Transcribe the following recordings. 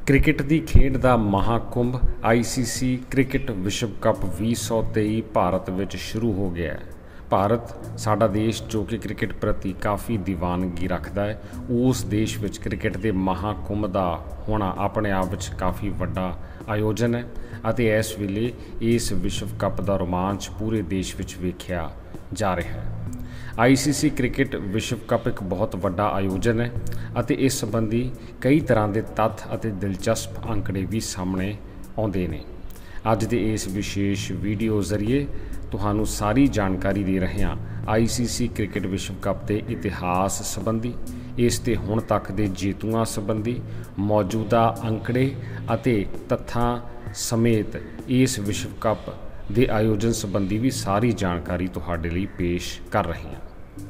Cricket की खेड का महाकुंभ ICC क्रिकेट विश्व कप 2023 भारत में शुरू हो गया है। भारत साडा देश जो कि क्रिकेट प्रति काफ़ी दीवानगी रखता है, उस देश में क्रिकेट के महाकुंभ का होना अपने आप में काफ़ी वड्डा आयोजन है और इस वेले इस विश्व कप का रोमांच पूरे देश में वेख्या जा रहा है। ICC क्रिकेट विश्व कप एक बहुत वड्डा आयोजन है और इस संबंधी कई तरह के तत्थ और दिलचस्प आंकड़े भी सामने आते हैं। अज के इस विशेष वीडियो जरिए तुहानू सारी जानकारी दे रहे हैं ICC क्रिकेट विश्व कप के इतिहास संबंधी, इसते हुण तक के जेतुआं संबंधी मौजूदा आंकड़े और तत्थां समेत इस विश्व कप ਦੇ आयोजन संबंधी भी सारी जानकारी तुहाडे लई पेश कर रहे हैं।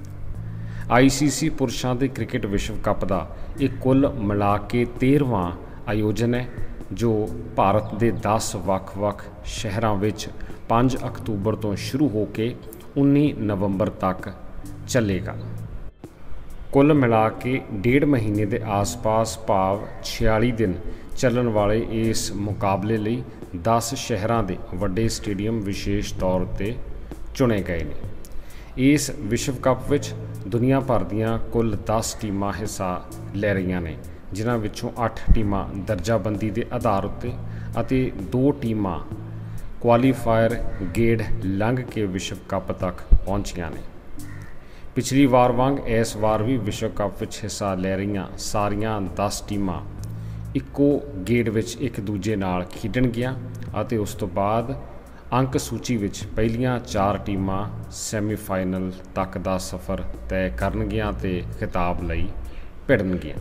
ICC पुरुषों के क्रिकेट विश्व कप का एक कुल मिला के 13वां आयोजन है जो भारत के 10 ਵੱਖ-ਵੱਖ शहरों में 5 अक्तूबर तो शुरू होकर 19 नवंबर तक चलेगा। कुल मिला के 1.5 महीने के आस पास भाव 46 दिन ਚੱਲਣ वाले इस मुकाबले ਲਈ 10 शहरों के ਵੱਡੇ स्टेडियम विशेष तौर पर चुने गए हैं। इस विश्व कप विच दुनिया भर दीआं कुल 10 टीमां हिस्सा ले रही ने, जिन्हां विचों 8 टीमां दर्जाबंदी के आधार उत्ते अते 2 टीमां क्वालीफायर गेड़ लंघ के विश्व कप तक पहुंचियां ने। पिछली वार वांग इस वार भी विश्व कप विच हिस्सा ले रही सारियां 10 टीमां इक्को गेड़ विच एक दूजे नाल खेडणगियां ਅਤੇ उस तो बाद अंक सूची विच पहलियां 4 टीमां सैमीफाइनल तक का सफ़र तय करनगियां ते खिताब लई भिड़नगियां।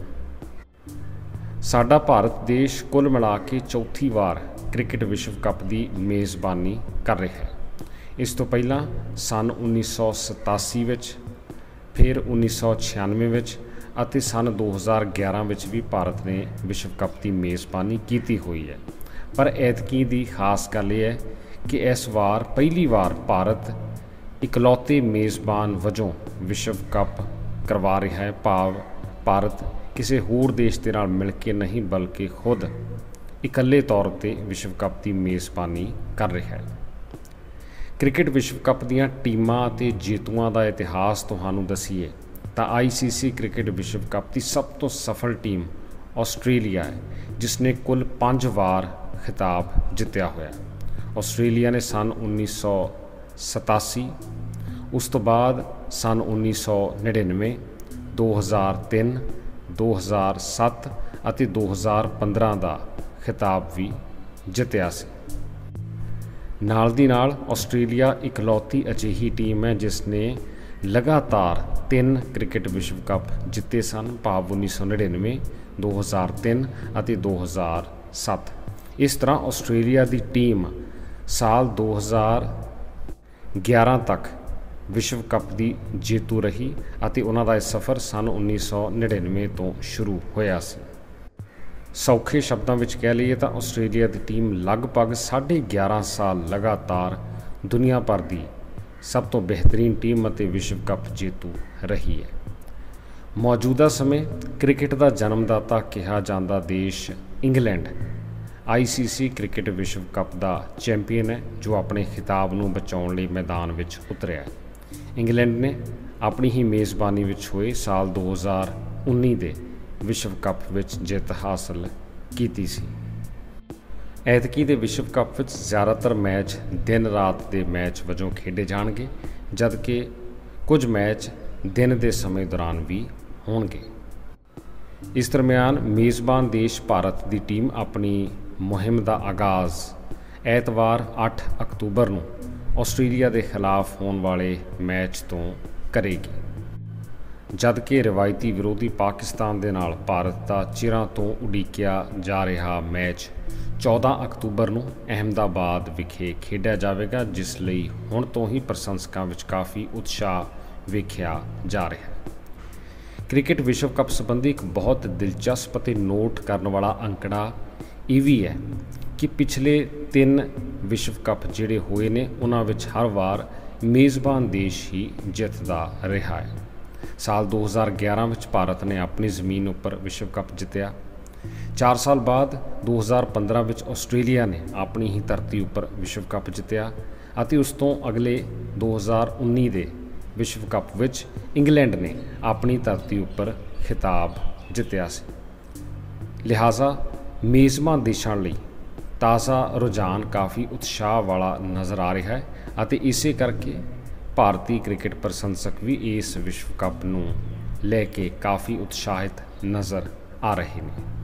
साडा भारत देश कुल मिला के चौथी वार क्रिकेट विश्व कप की मेज़बानी कर रहा है। इस तो पहला सन 1987 विच, फिर 1996 विच ਅਤੇ सन 2011 ਵਿੱਚ भी भारत ने विश्व कप की मेज़बानी की हुई है। पर ऐतकी की खास गल यह है कि इस बार पहली बार भारत इकलौते मेज़बान वजों विश्व कप करवा रहा है। भाव भारत किसी होर देश के नाल मिल के नहीं बल्कि खुद इकल्ले तौर पर विश्व कप की मेज़बानी कर रहा है। क्रिकेट विश्व कप दीआं टीमां ते जेतुआं का इतिहास तुहानूं दसीए तो ICC क्रिकेट विश्व कप की सब तो सफल टीम आस्ट्रेलिया है, जिसने कुल 5 बार खिताब जितया हुआ है। आस्ट्रेलिया ने सन 1987, उस तो बाद सन 1999, 2003, 2007 और 2015 का खिताब भी जितया सी। नाल दी नाल आस्ट्रेलिया इकलौती अजिही टीम है जिसने लगातार 3 क्रिकेट विश्व कप जिते सन, भाव 1999, 2003 और 2007। इस तरह आस्ट्रेलिया की टीम साल 2011 तक विश्व कप की जेतू रही और उन्होंने सफ़र सन 1999 तो शुरू होया सी। सौखे शब्दों में कह लीए तो आस्ट्रेलिया की टीम लगभग 11.5 साल लगातार दुनिया भर की सब तो बेहतरीन टीम और विश्व कप जेतू रही है। मौजूदा समय क्रिकेट का जन्मदाता कहा जाता देश इंग्लैंड ICC क्रिकेट विश्व कप का चैंपीयन है, जो अपने खिताब को बचाने लिए मैदान में उतरिया है। इंग्लैंड ने अपनी ही मेज़बानी में हुए साल 2019 के विश्व कप में जित हासिल की सी। ऐतकी के विश्व कप में ज़्यादातर मैच दिन रात के मैच वजों खेडे जाएंगे, जबकि कुछ मैच दिन के समय दौरान भी होंगे। इस दरम्यान मेज़बान देश भारत की टीम अपनी मुहिम का आगाज़ ऐतवार 8 अक्तूबर को आस्ट्रेलिया के खिलाफ होने वाले मैच तो करेगी, जबकि रिवायती विरोधी पाकिस्तान के नाल भारत का चिरां तो उड़ीकिया जा रहा मैच 14 अक्तूबर को अहमदाबाद विखे खेडा जाएगा, जिसलिए हुण तो ही प्रशंसकों में काफ़ी उत्साह वेख्या जा रहा है। क्रिकेट विश्व कप संबंधी एक बहुत दिलचस्प और नोट करने वाला आंकड़ा ये भी है कि पिछले 3 विश्व कप जिहड़े होए ने उन्हां विच हर बार मेज़बान देश ही जितदा रहा है। साल 2011 में भारत ने अपनी ज़मीन उपर विश्व कप जितया, 4 ਸਾਲ ਬਾਅਦ 2015 ਵਿੱਚ ਆਸਟ੍ਰੇਲੀਆ ਨੇ ਆਪਣੀ ਹੀ ਧਰਤੀ ਉੱਪਰ ਵਿਸ਼ਵ ਕੱਪ ਜਿੱਤਿਆ ਅਤੇ ਉਸ ਤੋਂ ਅਗਲੇ 2019 ਦੇ ਵਿਸ਼ਵ ਕੱਪ ਵਿੱਚ ਇੰਗਲੈਂਡ ਨੇ ਆਪਣੀ ਧਰਤੀ ਉੱਪਰ ਖਿਤਾਬ ਜਿੱਤਿਆ ਸੀ। ਲਿਹਾਜ਼ਾ ਮੇਜ਼ਬਾਨ ਦੇਸ਼ਾਂ ਲਈ ਤਾਜ਼ਾ ਰੁਝਾਨ ਕਾਫੀ ਉਤਸ਼ਾਹ ਵਾਲਾ ਨਜ਼ਰ ਆ ਰਿਹਾ ਹੈ ਅਤੇ ਇਸੇ ਕਰਕੇ ਭਾਰਤੀ ਕ੍ਰਿਕਟ ਪ੍ਰਸ਼ੰਸਕ ਵੀ ਇਸ ਵਿਸ਼ਵ ਕੱਪ ਨੂੰ ਲੈ ਕੇ ਕਾਫੀ ਉਤਸ਼ਾਹਿਤ ਨਜ਼ਰ ਆ ਰਹੇ ਨੇ।